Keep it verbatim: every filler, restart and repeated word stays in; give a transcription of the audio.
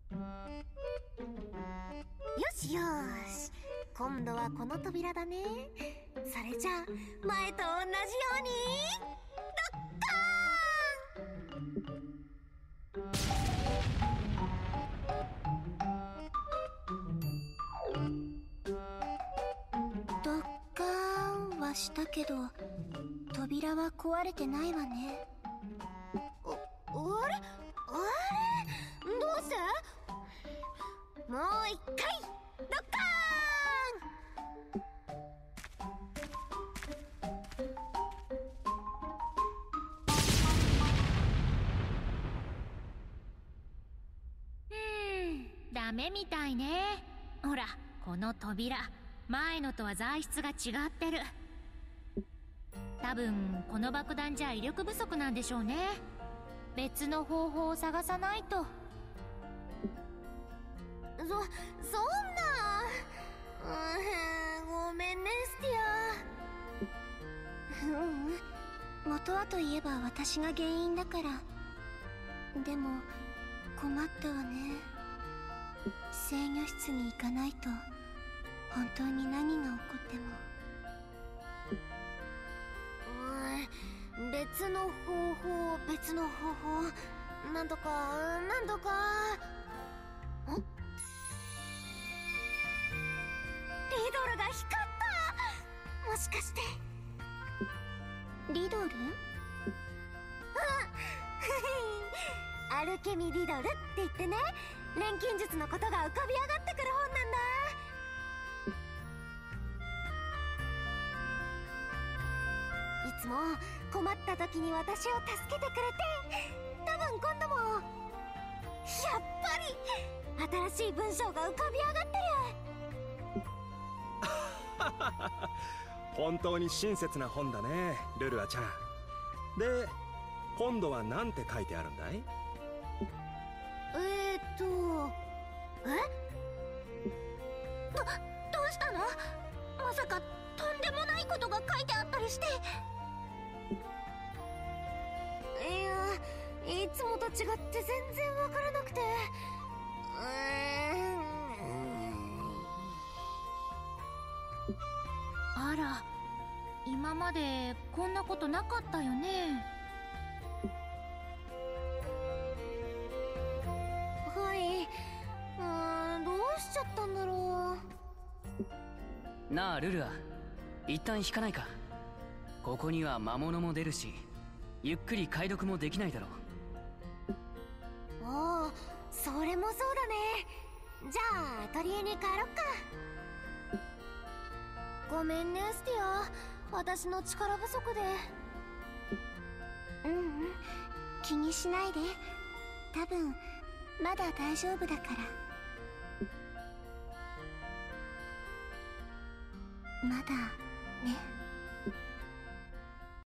しよし、今度はこの扉だね。それじゃあ前と同じようにドッカーンはしたけど扉は壊れてないわね。あ、あれあれどうして？もう一回ドッカーン。うーん、ダメみたいね。ほら、この扉、前のとは材質が違ってる。多分この爆弾じゃ威力不足なんでしょうね。別の方法を探さないと。 そ、そんな。うーん、ごめんねスティア。ううん元はといえば私が原因だから。でも困ったわね。制御室に行かないと本当に何が起こっても。うーん、別の方法別の方法なんとかなんとか。ん？リドルが光った。もしかしてリドル？うんアルケミリドルって言ってね、錬金術のことが浮かび上がってくる本なんだ。いつも困った時に私を助けてくれて、多分今度もやっぱり新しい文章が浮かび上がってる。 本当に親切な本だね、ルルアちゃん。で、今度は何て書いてあるんだい？ えーっとえど、どうしたの？まさかとんでもないことが書いてあったりして。いや、いつもと違って全然わからなくて。うーんあら、今までこんなことなかったよね。 はい、うーん、どうしちゃったんだろう。なあルルア、一旦引かないか。ここには魔物も出るし、ゆっくり解読もできないだろう。おお、それもそうだね。じゃあアトリエに帰ろっか。ごめんねスティア、私の力不足で。ううん、気にしないで。多分まだ大丈夫だから。まだね。